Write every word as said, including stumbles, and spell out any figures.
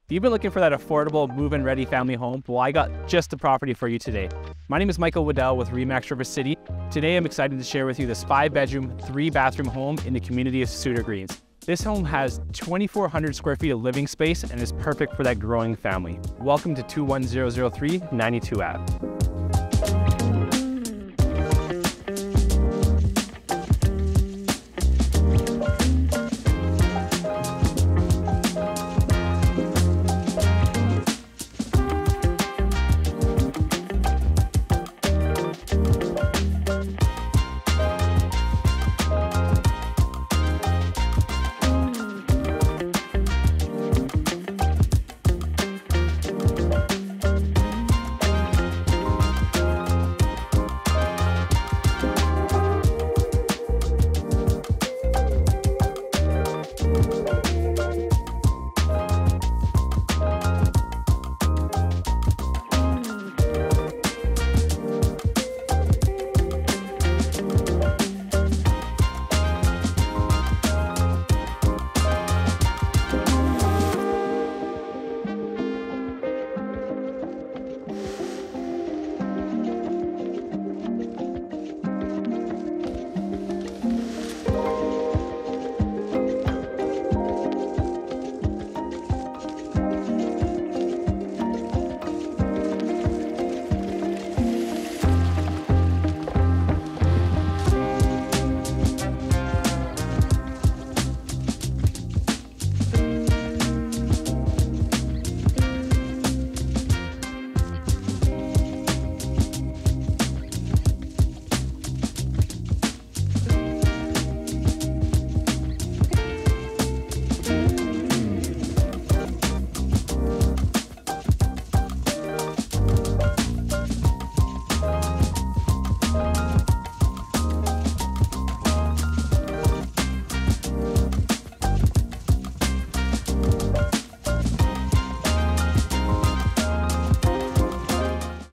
If you've been looking for that affordable, move-in ready family home, well, I got just the property for you today. My name is Michael Waddell with Remax River City. Today, I'm excited to share with you this five-bedroom, three-bathroom home in the community of Suder Greens. This home has twenty-four hundred square feet of living space and is perfect for that growing family. Welcome to two one zero zero three ninety-two Ave.